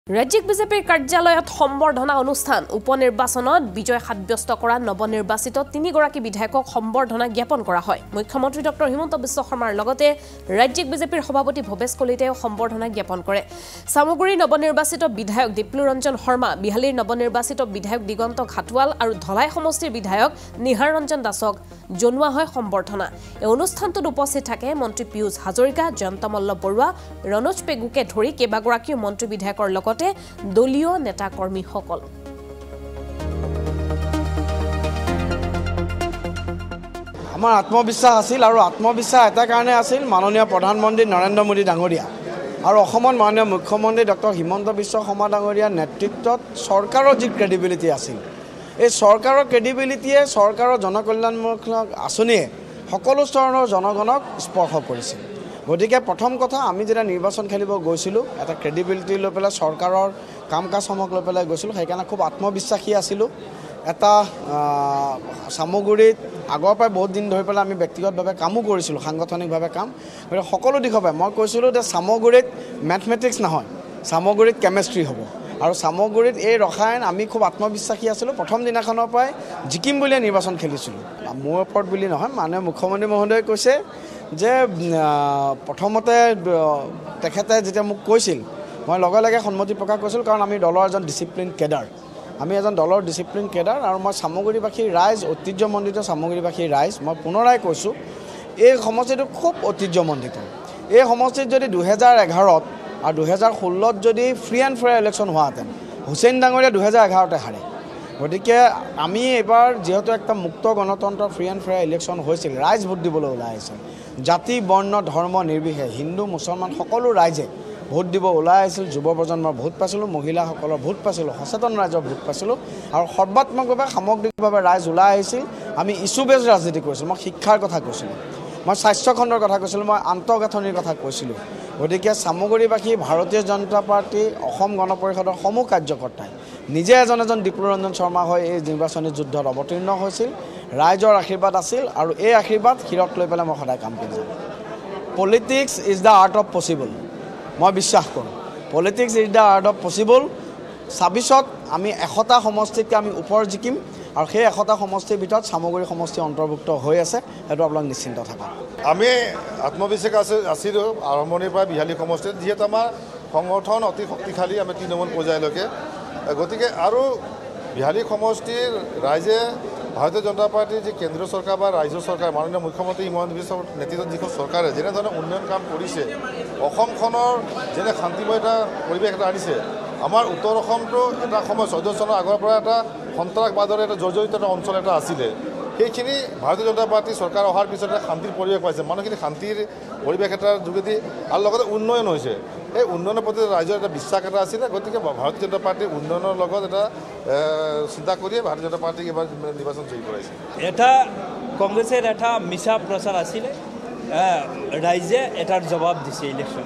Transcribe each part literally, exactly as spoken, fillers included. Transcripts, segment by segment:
ৰাজ্যিক বিজেপিৰ কাৰ্যালয়ত সম্বৰ্ধনা অনুষ্ঠান উপনিৰ্বাচনত বিজয় সাব্যস্ত কৰা নৱনিৰ্বাচিত তিনিগৰাকী বিধায়কক সম্বৰ্ধনা জ্ঞাপন কৰা হয় মুখ্যমন্ত্ৰী ডক্টৰ হিমন্ত বিশ্ব শৰ্মাৰ লগতে ৰাজ্যিক বিজেপিৰ সভাপতি ভৱেশ কলিতাইও সম্বৰ্ধনা জ্ঞাপন কৰে সামগুৰীৰ নৱনিৰ্বাচিত বিধায়ক দীপ্লুৰঞ্জন শৰ্মা বিহালীৰ নৱনিৰ্বাচিত বিধায়ক দিগন্ত ঘাটৱাল আৰু ধলাই সমষ্টিৰ বিধায়ক নিহাৰ ৰঞ্জন দাসক জনোৱা হয় সম্বৰ্ধনা এই অনুষ্ঠানটোত উপস্থিত থাকে মন্ত্ৰী পিয়ুষ হাজৰিকা জয়ন্ত মল্ল বৰুৱা ৰনোজ পেগুকে ধৰি কেইবাগৰাকী মন্ত্ৰী বিধায়কৰ লগতে দলীয় নেতা কৰ্মীসকল আমাৰ আত্মবিশ্বাস আছিল আৰু আত্মবিশ্বাস এটা কাৰণে আছিল মাননীয় প্ৰধানমন্ত্ৰী নৰেন্দ্ৰ মোদী ডাঙৰীয়া আৰু অসমৰ মাননীয় মুখ্যমন্ত্ৰী ডক্টৰ হিমন্ত বিশ্ব শৰ্মা ডাঙৰীয়াৰ নেতৃত্বত চৰকাৰৰ যি ক্ৰেডিবিলিটি আছিল এই চৰকাৰৰ ক্ৰেডিবিলিটিয়ে চৰকাৰৰ জনকল্যাণমূলক আঁচনিয়ে সকলো স্তৰৰ জনগণক স্পৰ্শ কৰিছিল গতিকে প্ৰথম কথা আমি যেতিয়া নিৰ্বাচন খেলিব গৈছিলোঁ এটা ক্ৰেডিবিলিটি লৈ পেলাই চৰকাৰৰ কাম কাজসমূহ লৈ পেলাই গৈছিলোঁ সেইকাৰণে খুব আত্মবিশ্বাসী আছিলোঁ এটা সামগুৰীত আগৰ পৰাই বহুত দিন ধৰি পেলাই আমি ব্যক্তিগতভাৱে কামো কৰিছিলোঁ সাংগঠনিকভাৱে কাম গতিকে সকলো দিশৰ পৰা মই কৈছিলোঁ যে সামগুৰীত মেথমেটিক্স নহয় সামগুৰীত কেমেষ্ট্ৰি হ'ব আৰু সামগুৰীত এই ৰসায়ন আমি খুব আত্মবিশ্বাসী আছিলোঁ প্ৰথম দিনাখনৰ পৰাই জিকিম বুলিয়ে নিৰ্বাচন খেলিছিলোঁ মোৰ ওপৰত বুলি নহয় মানে মুখ্যমন্ত্ৰী মহোদয়ে কৈছে যে প্ৰথমতে তেখেতে যেতিয়া মোক কৈছিল মই লগে লগে সন্মতি প্ৰকাশ কৰিছিলোঁ কাৰণ আমি দলৰ এজন ডিচিপ্লিন কেডাৰ আমি এজন দলৰ ডিচিপ্লিন কেডাৰ আৰু মই সামগুৰীবাসীৰ ৰাইজ ঐতিহ্যমণ্ডিত সামগুৰীবাসীৰ ৰাইজ মই পুনৰাই কৈছোঁ এই সমষ্টিটো খুব ঐতিহ্যমণ্ডিত এই সমষ্টিত যদি দুহেজাৰ এঘাৰত আৰু দুহেজাৰ ষোল্লত যদি ফ্ৰী এণ্ড ফেয়াৰ ইলেকশ্যন হোৱাহেঁতেন হুছেইন ডাঙৰীয়া দুহেজাৰ এঘাৰতে হাৰে গতিকে আমি এইবাৰ যিহেতু একটা মুক্ত গণতন্ত্ৰ ফ্ৰী এণ্ড ফেয়াৰ ইলেকশ্যন হৈছিল ৰাইজ ভোট দিবলৈ ওলাই আহিছিল জাতি বৰ্ণ ধৰ্ম নিৰ্বিশেষে হিন্দু মুছলমান সকলো ৰাইজে ভোট দিব ওলাই আহিছিল যুৱ প্ৰজন্মৰ ভোট পাইছিলোঁ মহিলাসকলৰ ভোট পাইছিলোঁ সচেতন ৰাইজৰ ভোট পাইছিলোঁ আৰু সৰ্বাত্মকভাৱে সামগ্ৰিকভাৱে ৰাইজ ওলাই আহিছিল আমি ইছ্যু বেছ ৰাজনীতি কৰিছিলোঁ মই শিক্ষাৰ কথা কৈছিলোঁ মই স্বাস্থ্যখণ্ডৰ কথা কৈছিলোঁ মই আন্তঃগাঁথনিৰ কথা কৈছিলোঁ গতিকে সামগুৰীবাসী ভাৰতীয় জনতা পাৰ্টি অসম গণ পৰিষদৰ সমূহ কাৰ্যকৰ্তাই নিজে এজন এজন দীপ্লুৰঞ্জন শৰ্মা হৈ এই নিৰ্বাচনী যুদ্ধত অৱতীৰ্ণ হৈছিল ৰাইজৰ আশীৰ্বাদ আছিল আৰু এই আশীৰ্বাদ শিৰত লৈ পেলাই মই সদায় কাম কৰি যাম politics is the art of possible মই বিশ্বাস কৰোঁ politics is the art of possible ছাব্বিছত আমি এশটা সমষ্টিতকৈ আমি ওপৰ জিকিম আৰু সেই এশটা সমষ্টিৰ ভিতৰত সামগুৰী সমষ্টি অন্তৰ্ভুক্ত হৈ আছে সেইটো আপোনালোক নিশ্চিন্ত থাকক আমি আত্মবিশ্বাস আছিলোঁ আৰম্ভণিৰ পৰা বিহালী সমষ্টিত যিহেতু আমাৰ সংগঠন অতি শক্তিশালী আমি তৃণমূল পৰ্যায়লৈকে গতিকে আৰু বিহালী সমষ্টিৰ ৰাইজে ভাৰতীয় জনতা পাৰ্টিৰ যি কেন্দ্ৰীয় চৰকাৰ বা ৰাজ্য চৰকাৰ মাননীয় মুখ্যমন্ত্ৰী হিমন্ত বিশ্ব নেতৃত্বত যিখন চৰকাৰে যেনেধৰণে উন্নয়ন কাম কৰিছে অসমখনৰ যেনে শান্তিময় এটা পৰিৱেশ এটা আনিছে আমাৰ উত্তৰ অসমটো এটা সময় চৈধ্য চনৰ আগৰ পৰা এটা সন্ত্ৰাসবাদৰে এটা জৰ্জৰিত এটা অঞ্চল এটা আছিলে সেইখিনি ভাৰতীয় জনতা পাৰ্টি চৰকাৰ অহাৰ পিছত এটা শান্তিৰ পৰিৱেশ পাইছে মানুহখিনি শান্তিৰ পৰিৱেশ এটাৰ যোগেদি আৰু লগতে উন্নয়ন হৈছে এই উন্নয়নৰ প্ৰতি ৰাইজৰ এটা বিশ্বাস এটা আছিলে গতিকে ভাৰতীয় জনতা পাৰ্টিৰ উন্নয়নৰ লগত এটা চিন্তা কৰিয়ে ভাৰতীয় জনতা পাৰ্টিক এবাৰ নিৰ্বাচন জয়ী কৰাইছে এটা কংগ্ৰেছৰ এটা মিছা প্ৰচাৰ আছিলে ৰাইজে এটাৰ জবাব দিছে ইলেকশ্যনত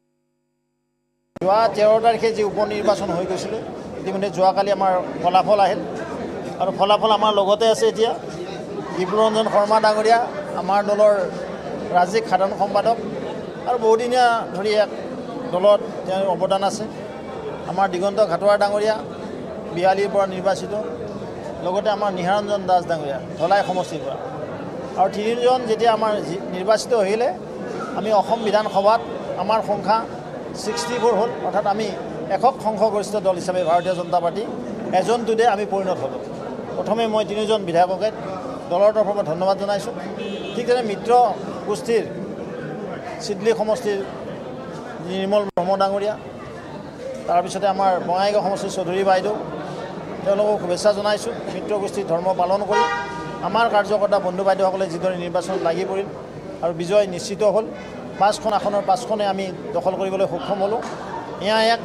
যোৱা তেৰ তাৰিখে যি উপ নিৰ্বাচন হৈ গৈছিলে ইতিমধ্যে যোৱাকালি আমাৰ ফলাফল আহিল আৰু ফলাফল আমাৰ লগতে আছে এতিয়া দীপ্লুৰঞ্জন শৰ্মা ডাঙৰীয়া আমাৰ দলৰ ৰাজ্যিক সাধাৰণ সম্পাদক আৰু বহুদিনীয়া ধৰি এক দলত তেওঁৰ অৱদান আছে আমাৰ দিগন্ত ঘাটৱাৰ ডাঙৰীয়া বিহালীৰ পৰা নিৰ্বাচিত লগতে আমাৰ নিহাৰ ৰঞ্জন দাস ডাঙৰীয়া ধলাই সমষ্টিৰ পৰা আৰু তিনিজন যেতিয়া আমাৰ নিৰ্বাচিত আহিলে আমি অসম বিধানসভাত আমাৰ সংখ্যা ছিক্সটি ফ'ৰ হ'ল অৰ্থাৎ আমি একক সংখ্যাগৰিষ্ঠ দল হিচাপে ভাৰতীয় জনতা পাৰ্টি এজনটোতে আমি পৰিণত হ'লোঁ প্ৰথমে মই তিনিজন বিধায়ককে দলৰ তৰফৰ পৰা ধন্যবাদ জনাইছোঁ ঠিক তেনে মিত্ৰ গোষ্ঠীৰ চিডলি সমষ্টিৰ নিৰ্মল ব্ৰহ্ম ডাঙৰীয়া তাৰপিছতে আমাৰ বঙাইগাঁও সমষ্টিৰ চৌধুৰী বাইদেউ তেওঁলোকক শুভেচ্ছা জনাইছোঁ মিত্ৰ গোষ্ঠীৰ ধৰ্ম পালন কৰি আমাৰ কাৰ্যকৰ্তা বন্ধু বাইদেউসকলে যিদৰে নিৰ্বাচনত লাগি পৰিল আৰু বিজয় নিশ্চিত হ'ল পাঁচখন আসনৰ পাঁচখনে আমি দখল কৰিবলৈ সক্ষম হ'লোঁ এয়া এক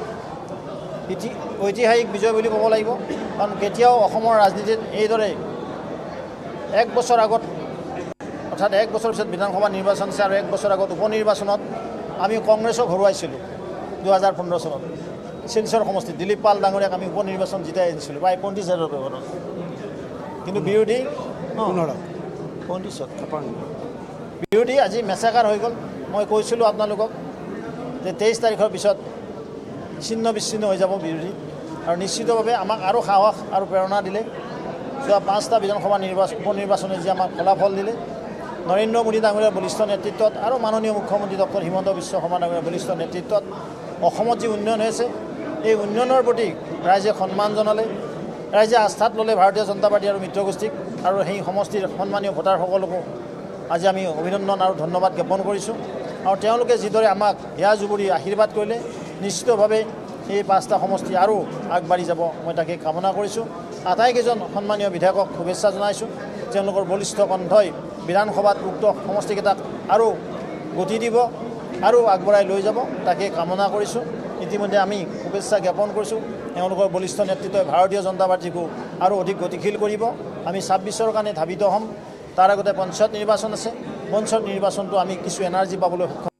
ঐতিহাসিক বিজয় বুলি ক'ব লাগিব কাৰণ কেতিয়াও অসমৰ ৰাজনীতিত এইদৰে এক বছৰ আগত অৰ্থাৎ এক বছৰ পিছত বিধানসভা নিৰ্বাচন আছে আৰু এক বছৰ আগত উপ নিৰ্বাচনত আমি কংগ্ৰেছক হৰুৱাইছিলোঁ দুহেজাৰ পোন্ধৰ চনত শিলচৰ সমষ্টিত দিলীপ পাল ডাঙৰীয়াক আমি উপ নিৰ্বাচন জিতাই আনিছিলোঁ প্ৰায় পঁয়ত্ৰিছ হাজাৰ ব্যৱহাৰত কিন্তু বিৰোধী পোন্ধৰ পঁয়ত্ৰিছত বিৰোধী আজি মেচাকাৰ হৈ গ'ল মই কৈছিলোঁ আপোনালোকক যে তেইছ তাৰিখৰ পিছত ছিন্ন বিচ্ছিন্ন হৈ যাব বিৰোধী আৰু নিশ্চিতভাৱে আমাক আৰু সাহস আৰু প্ৰেৰণা দিলে যোৱা পাঁচটা বিধানসভা নিৰ্বাচন উপ নিৰ্বাচনে যি আমাক ফলাফল দিলে নৰেন্দ্ৰ মোদী ডাঙৰীয়াৰ বলিষ্ঠ নেতৃত্বত আৰু মাননীয় মুখ্যমন্ত্ৰী ডক্টৰ হিমন্ত বিশ্ব শৰ্মা ডাঙৰীয়াৰ বলিষ্ঠ নেতৃত্বত অসমত যি উন্নয়ন হৈছে এই উন্নয়নৰ প্ৰতি ৰাইজে সন্মান জনালে ৰাইজে আস্থাত ল'লে ভাৰতীয় জনতা পাৰ্টি আৰু মিত্ৰগোষ্ঠীক আৰু সেই সমষ্টিৰ সন্মানীয় ভোটাৰসকলকো আজি আমি অভিনন্দন আৰু ধন্যবাদ জ্ঞাপন কৰিছোঁ আৰু তেওঁলোকে যিদৰে আমাক সেয়া জুবুৰি আশীৰ্বাদ কৰিলে নিশ্চিতভাৱে এই পাঁচটা সমষ্টি আৰু আগবাঢ়ি যাব মই তাকে কামনা কৰিছোঁ আটাইকেইজন সন্মানীয় বিধায়কক শুভেচ্ছা জনাইছোঁ তেওঁলোকৰ বলিষ্ঠ কণ্ঠই বিধানসভাত উক্ত সমষ্টিকেইটাক আৰু গতি দিব আৰু আগবঢ়াই লৈ যাব তাকে কামনা কৰিছোঁ ইতিমধ্যে আমি শুভেচ্ছা জ্ঞাপন কৰিছোঁ তেওঁলোকৰ বলিষ্ঠ নেতৃত্বই ভাৰতীয় জনতা পাৰ্টীকো আৰু অধিক গতিশীল কৰিব আমি ছাব্বিছৰ কাৰণে ধাবিত হ'ম তাৰ আগতে পঞ্চায়ত নিৰ্বাচন আছে পঞ্চায়ত নিৰ্বাচনটো আমি কিছু এনাৰ্জি পাবলৈ সক্ষম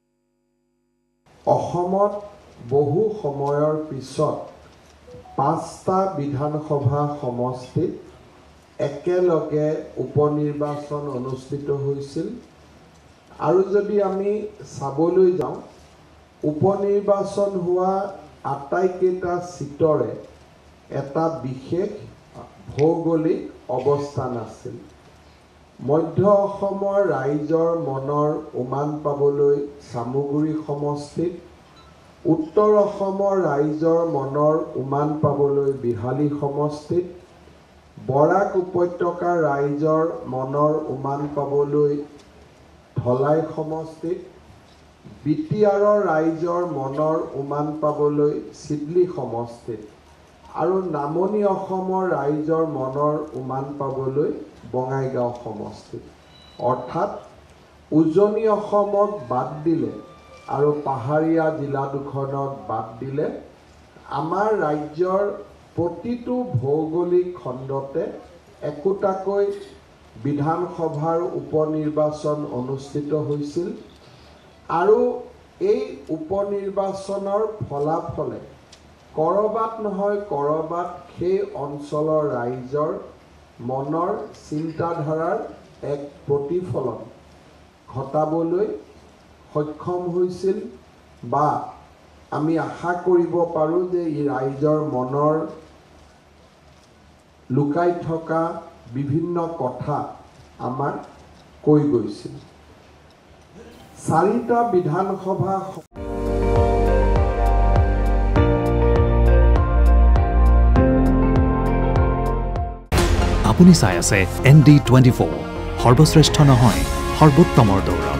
অসমত বহু সময়ৰ পিছত পাঁচটা বিধানসভা সমষ্টিত একেলগে উপনিৰ্বাচন অনুষ্ঠিত হৈছিল আৰু যদি আমি চাবলৈ যাওঁ উপনিৰ্বাচন হোৱা আটাইকেইটা চিটৰে এটা বিশেষ ভৌগোলিক অৱস্থান আছিল মধ্য অসমৰ ৰাইজৰ মনৰ উমান পাবলৈ চামগুৰি সমষ্টিত উত্তৰ অসমৰ ৰাইজৰ মনৰ উমান পাবলৈ বিহালী সমষ্টিত বৰাক উপত্যকাৰ ৰাইজৰ মনৰ উমান পাবলৈ ধলাই সমষ্টিত বি টি আৰৰ ৰাইজৰ মনৰ উমান পাবলৈ চিডলি সমষ্টিত আৰু নামনি অসমৰ ৰাইজৰ মনৰ উমান পাবলৈ বঙাইগাঁও সমষ্টিত অৰ্থাৎ উজনি অসমক বাদ দিলে আৰু পাহাৰীয়া জিলা দুখনক বাদ দিলে আমাৰ ৰাজ্যৰ প্ৰতিটো ভৌগোলিক খণ্ডতে একোটাকৈ বিধানসভাৰ উপনিৰ্বাচন অনুষ্ঠিত হৈছিল আৰু এই উপনিৰ্বাচনৰ ফলাফলে কৰবাত নহয় কৰবাত সেই অঞ্চলৰ ৰাইজৰ মনৰ চিন্তাধাৰাৰ এক প্ৰতিফলন ঘটাবলৈ সক্ষম হৈছিল বা আমি আশা কৰিব পাৰোঁ যে এই ৰাইজৰ মনৰ লুকাই থকা বিভিন্ন কথা আমাক কৈ গৈছিল চাৰিটা বিধানসভা আপুনি চাই আছে এন ডি টুৱেণ্টি ফ'ৰ সৰ্বশ্ৰেষ্ঠ নহয় সৰ্বোত্তমৰ দৌৰা